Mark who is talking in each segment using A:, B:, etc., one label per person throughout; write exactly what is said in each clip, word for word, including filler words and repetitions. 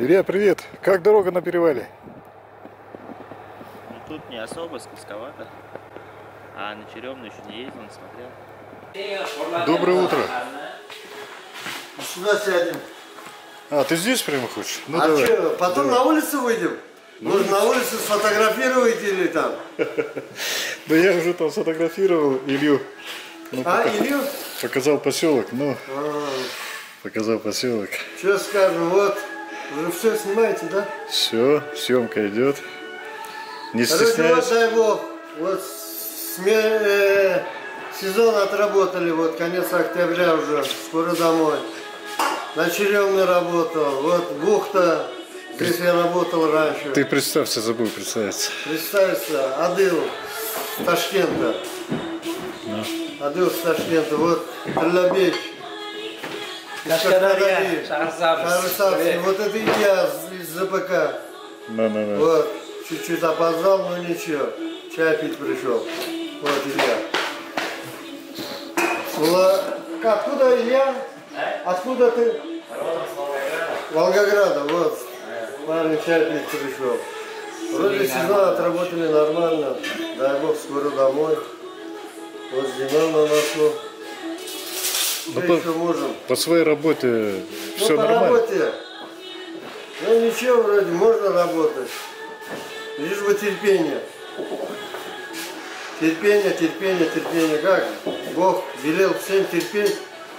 A: Илья, привет! Как дорога на перевале?
B: Ну, тут не особо, скользковато. А на Черемную еще не ездил, не смотрел.
A: Доброе утро!
C: Сюда сядем.
A: А, ты здесь прямо хочешь? Ну,
C: а
A: давай.
C: что, потом
A: давай.
C: на улицу выйдем?
A: Ну,
C: Может, на улице сфотографировать или там?
A: Да я уже там сфотографировал Илью. Ну,
C: А,
A: пока...
C: Илью?
A: Показал поселок, ну,
C: А,
A: показал поселок.
C: что скажем, вот, уже все снимаете, да?
A: Все, съемка идет. Не
C: Короче,
A: стесняйся.
C: вот, дай бог, вот сме... э, сезон отработали, вот, конец октября уже, скоро домой. На Черемной работал, вот, бухта, здесь я работал раньше.
A: Ты представься, забыл представиться.
C: Представься, Адыл с Ташкента.
A: Ну.
C: Адыл с Ташкента, вот, Терлябек.
D: Кашкадарья,
C: Шахрисабский, вот это Илья из ЗПК.
A: На, на, на.
C: Вот, чуть-чуть опоздал, но ничего, чай пить пришел. Вот Илья. Ула... Откуда Илья? Откуда ты? Волгограда, вот. Парень чай пить пришел. Вроде сезон отработали нормально. Дай бог, скоро домой. Вот зима на носу.
A: Ну,
C: Что
A: по,
C: еще можем?
A: по своей работе
C: Ну,
A: все
C: по
A: нормально?
C: работе. Ну, ничего, вроде, можно работать. Лишь бы терпение. Терпение, терпение, терпение. Как? Бог велел всем терпеть.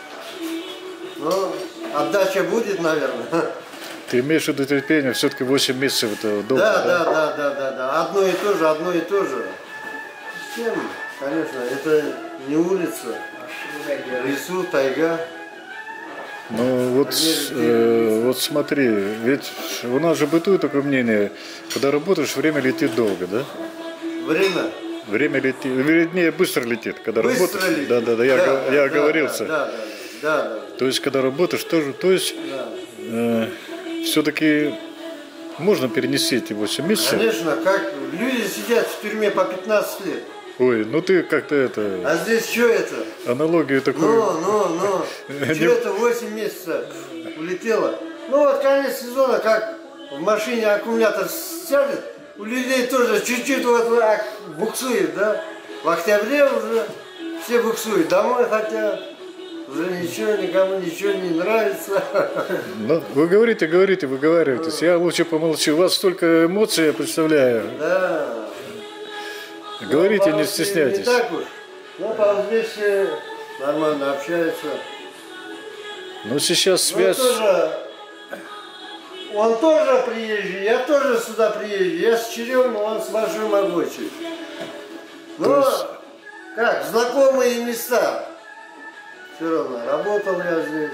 C: Но отдача будет, наверное.
A: Ты имеешь в виду терпение, все-таки восемь месяцев это долго,
C: Да,
A: да?
C: да, да, да, да, да. Одно и то же, одно и то же. Всем, конечно, это не улица. Лесу, тайга.
A: Ну вот, э, вот смотри, ведь у нас же бытует такое мнение, когда работаешь, время летит долго, да?
C: Время.
A: Время летит, вернее, быстро летит, когда
C: Быстро
A: работаешь.
C: летит.
A: Да, да, да, я,
C: Да,
A: г-
C: да,
A: я
C: да,
A: оговорился.
C: Да, да, да, да,
A: То есть, когда работаешь, тоже, то есть,
C: да.
A: э, все-таки можно перенести эти восемь месяцев.
C: Конечно, как люди сидят в тюрьме по пятнадцать лет.
A: Ой, ну ты как-то
C: А
A: это,
C: здесь что это?
A: аналогию такую.
C: Ну, ну, ну. Что это восемь месяцев улетело? Ну вот конец сезона, как в машине аккумулятор сядет, у людей тоже чуть-чуть вот так буксует, да? В октябре уже все буксуют, домой хотят. Уже ничего, никому ничего не нравится.
A: Ну, вы говорите, говорите, выговариваетесь. Я лучше помолчу. У вас столько эмоций, я представляю.
C: Да.
A: Говорите,
C: Ну,
A: не
C: по-
A: стесняйтесь.
C: Не так уж. Ну, по здесь все нормально общаются.
A: Ну, сейчас
C: Ну,
A: связь...
C: тоже, он тоже приезжий, я тоже сюда приезжий. Я с Черемной, он с Большой Могочей. Ну,
A: То есть-
C: как, знакомые места. Все равно, работал я здесь.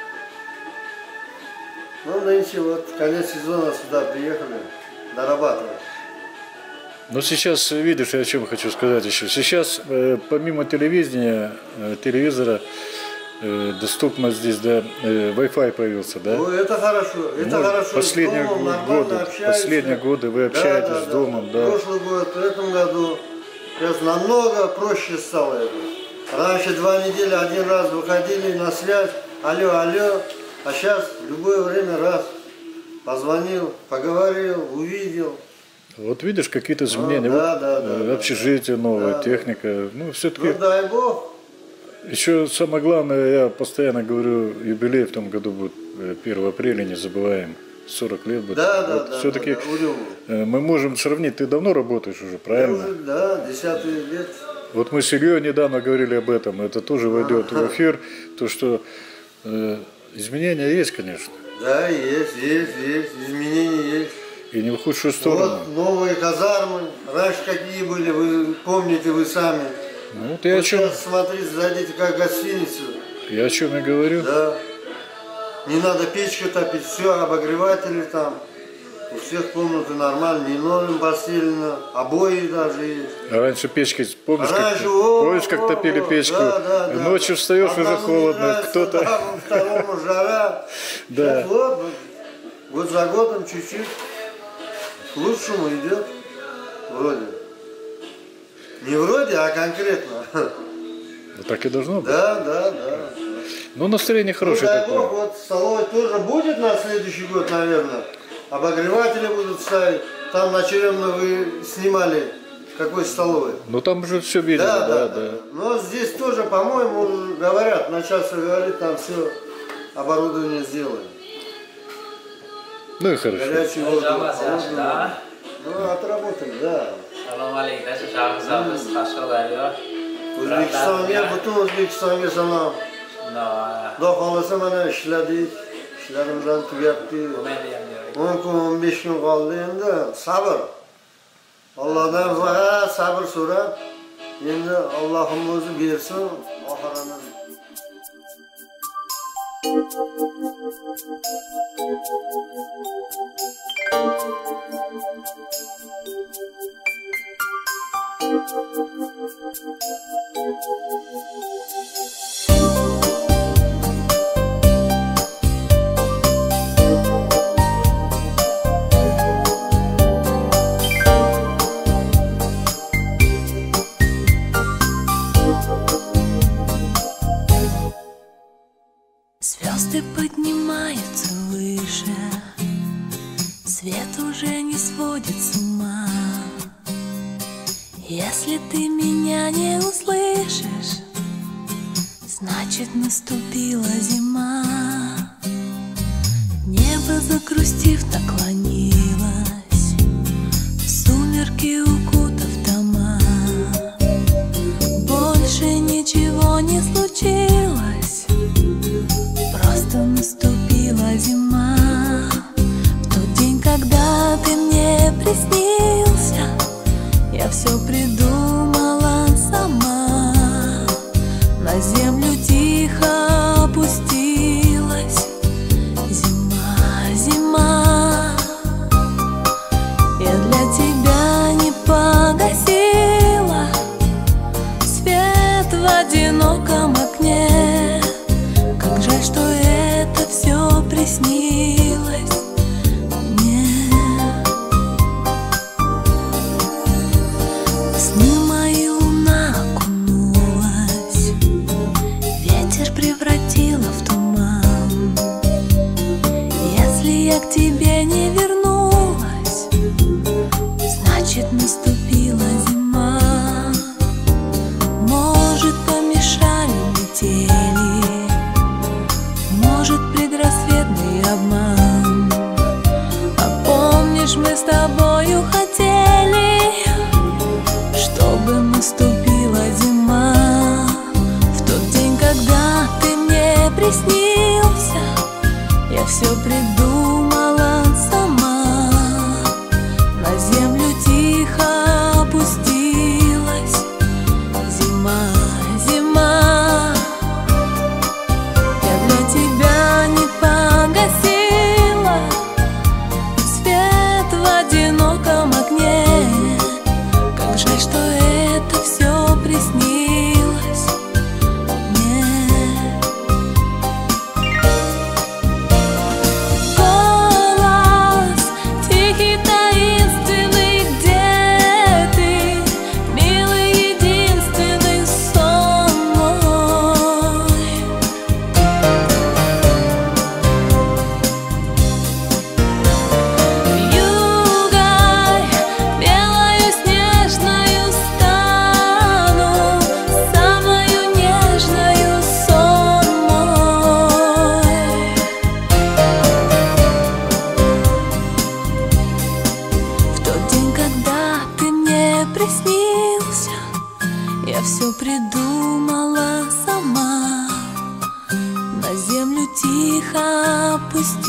C: Ну, нынче вот, конец сезона сюда приехали, дорабатывать.
A: Но сейчас, видишь, я о чем хочу сказать еще. Сейчас, э, помимо телевидения, э, телевизора, э, доступно здесь, да, э, Wi-Fi появился, да?
C: Ну, это хорошо, это
A: Ну,
C: хорошо.
A: последние
C: С домом
A: го-
C: нормально
A: годы,
C: общаешься.
A: последние годы вы общаетесь
C: Да, да,
A: с
C: да.
A: домом, да.
C: Прошлый год, в этом году сейчас намного проще стало это. Раньше два недели один раз выходили на связь, алло, алло, а сейчас в любое время раз позвонил, поговорил, увидел.
A: Вот видишь, какие-то изменения.
C: Ну, да,
A: Вот,
C: да,
A: э,
C: да,
A: общежитие новое,
C: да,
A: техника. Ну, все-таки...
C: Ну дай бог.
A: Еще самое главное, я постоянно говорю, юбилей в том году будет э, первого апреля, не забываем, сорок лет будет.
C: Да, да,
A: Вот
C: да.
A: все-таки
C: да, да, Урюму.
A: мы можем сравнить, ты давно работаешь уже,
C: Я
A: правильно?
C: уже, да, десятый лет.
A: Вот мы с Ильей недавно говорили об этом, это тоже войдет в эфир, то что э, изменения есть, конечно,
C: Да, есть, есть, есть, изменения есть.
A: и не в худшую сторону.
C: Вот новые казармы, раньше какие были, вы помните вы сами.
A: Ну, вот я,
C: Вот
A: о чем,
C: сейчас смотрите, зайдите как гостиницу.
A: я о чем и говорю.
C: Да. Не надо печку топить, все, обогреватели там. У всех комнаты нормально, линолеум постелено, обои даже есть.
A: А раньше печки, помнишь,
C: Раньше,
A: как,
C: о,
A: помнишь, как
C: о,
A: топили
C: о,
A: печку?
C: да, да, да.
A: Ночью встаешь, уже
C: Одному не
A: холодно,
C: нравится,
A: кто-то...
C: да, второму жара.
A: Да.
C: Сейчас вот, вот, год за годом чуть-чуть к лучшему идет. Вроде. Не вроде, а конкретно.
A: Ну, так и должно быть.
C: Да, да, да.
A: Ну, настроение
C: Ну,
A: хорошее
C: дай
A: такое.
C: бог, вот столовая тоже будет на следующий год, наверное. обогреватели будут ставить. Там на Черемно вы снимали какой столовой.
A: Ну там уже все видно,
C: Да,
A: да,
C: да,
A: да.
C: да. Но здесь тоже, по-моему, говорят, начальство говорит, там все оборудование сделано.
A: Ну и хорошо.
C: Горячую воду.
D: Jamaah sehat, dah.
C: Ну, отработали, да.
D: Assalamualaikum, saya Syahsam, Ashkar Daryo.
C: O'zbekistonga, butun O'zbekistonga salom.
D: No,
C: Xudo xolasa mana ishladik, ishlarimizdan tugatdik. o'n kun, o'n besh kun qoldi endi, sabr. Allohdan faqat sabr so'rab, endi Allohim o'zi bersin oxirini.
E: Звезды поднимаются выше, свет уже не сводит с ума. Если ты меня не услышишь, значит наступила зима. Небо, загрустив, наклонилось, в сумерки укутав дома. Больше ничего не случилось, просто наступила зима. В тот день, когда ты мне приснился, я все придумала сама. На землю тихо опустилась зима, зима. Я для тебя не погасила свет в одиноком окне. Как жаль, что это все приснилось мне. В сны мои луна окунулась, ветер превратила в туман. Если я к тебе не вернулась, значит наступила зима. Может, помешали метели, может, предрассветный обман. А помнишь, мы с тобою хотели, чтобы наступила зима. В тот день, когда ты мне приснился, я все придумала сама. На землю тихо опустилась зима, зима. Я для тебя не погасила свет в одиноком окне. Как жаль, что это все приснилось мне. Голос тихий, таинственный, где ты, милый, единственный сон мой. Вьюгой белою снежною стану, самою нежною сон мой. В тот день, когда ты мне приснился, я все придумала сама. На землю тихо опустилась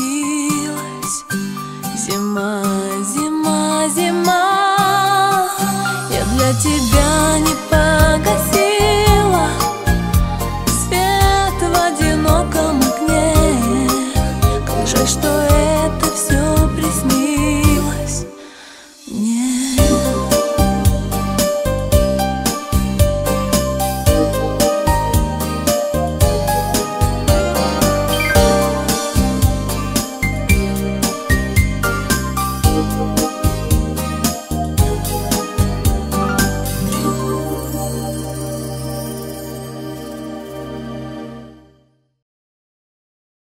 E: зима, зима, зима. Я для тебя